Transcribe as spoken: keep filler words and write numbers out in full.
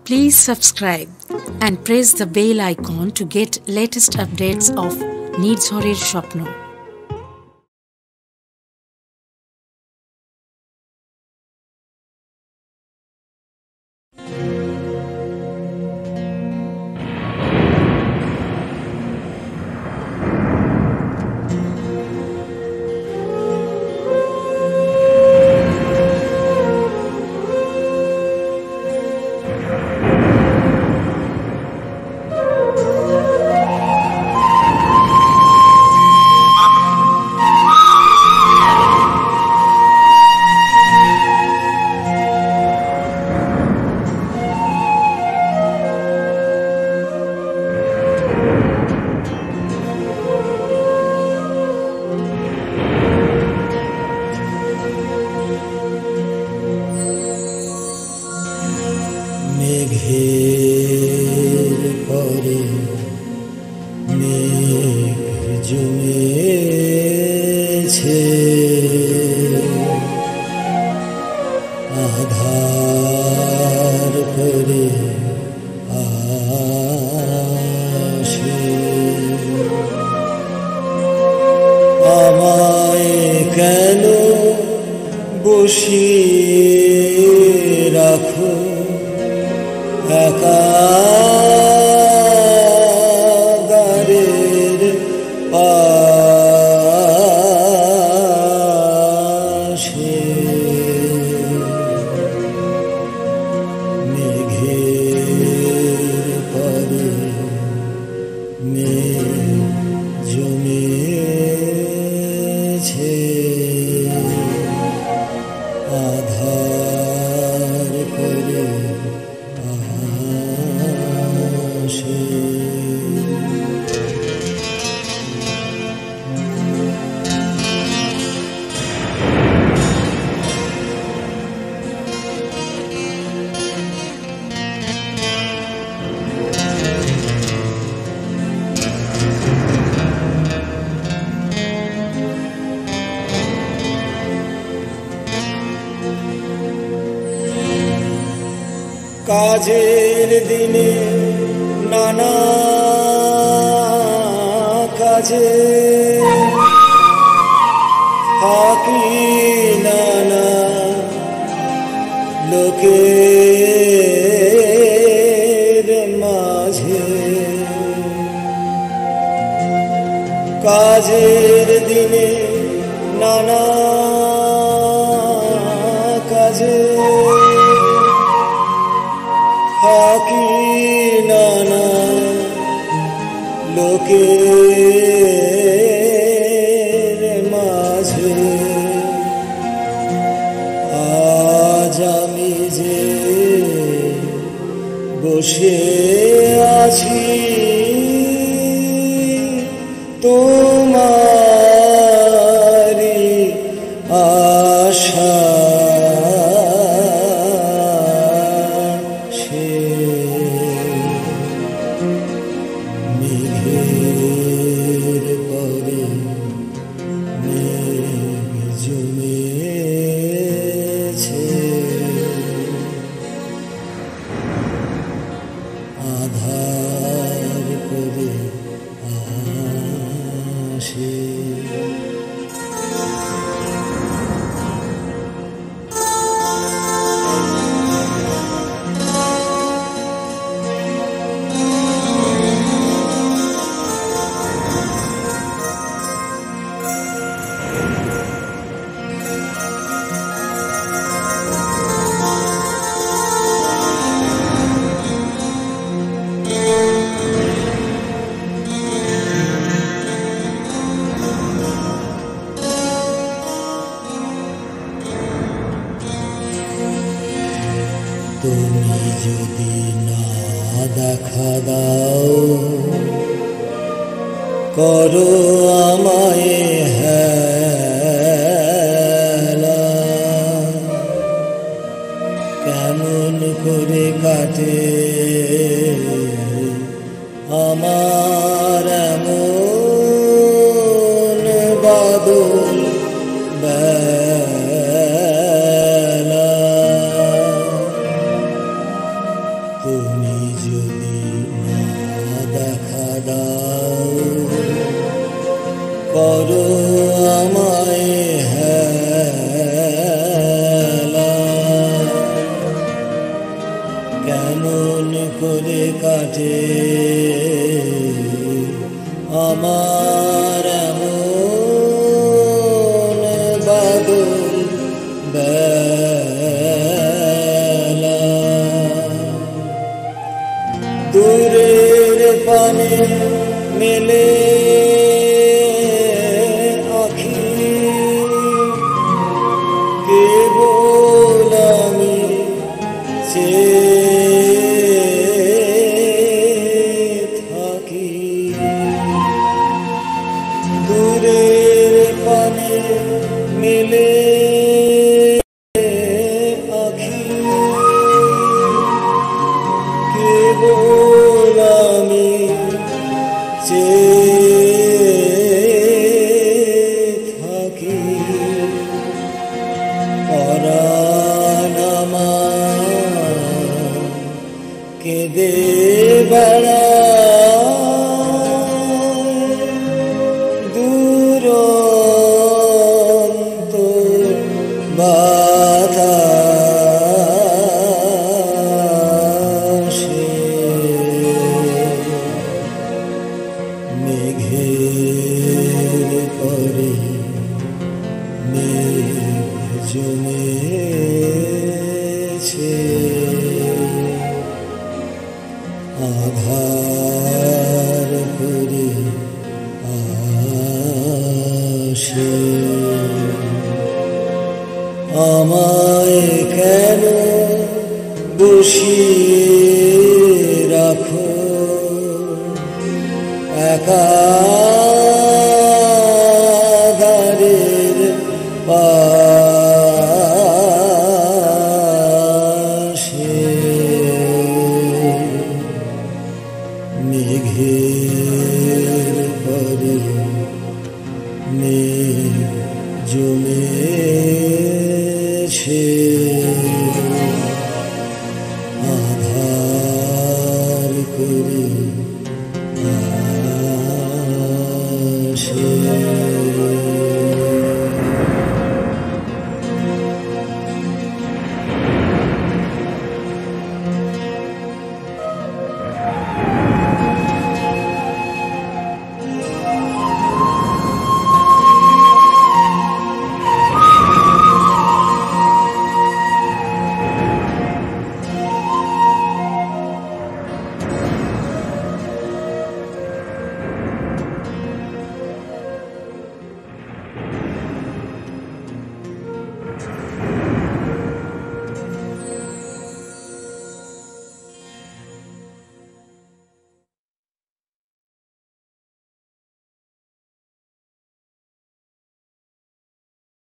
Please subscribe and press the bell icon to get latest updates of Nirzhorer Shopno. মেঘের পরে মেঘ জমেছে, আধার করে আসে। আমায় কেন বসিয়ে রাখো একাগারের পাশে। মেঘের পরে মেঘ জমেছে, আধার করে আসে। কাজের দিনে নানা কাজে থাকি, নানা লোকের মাঝে। কাজের দিনে নানা কাজে থাকি, নানা লোকের মাঝে। আজ আমি যে বসে আছি তোমারি আশা। মেঘের পরে মেঘ জমেছে, আধার করে আসে। তুমি যদি না দেখা দাও, করো আমায় হেলা। কেমন করে কাটে আমার এমন বাদল বেলা। মেলে আখি কেবল আমি চেয়ে থাকি দূরের পানে মেলে আখি কেবল আমি চেয়ে থাকি পরাণ আমার কেঁদে বেড়ায় দুরন্ত বাতাসে মেঘের পরে মেঘ জমেছে আধার করে আসে আমায় কেন বসিয়ে রাখো একাধারের পাশে মেঘের পরে মেঘ জমেছে আধার করে আসে